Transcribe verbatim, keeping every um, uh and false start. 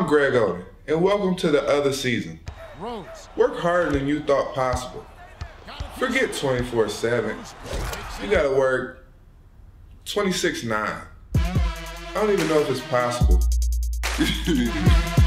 Greg Oden, and welcome to the other season. Work harder than you thought possible. Forget twenty-four seven. You gotta work twenty-six nine. I don't even know if it's possible.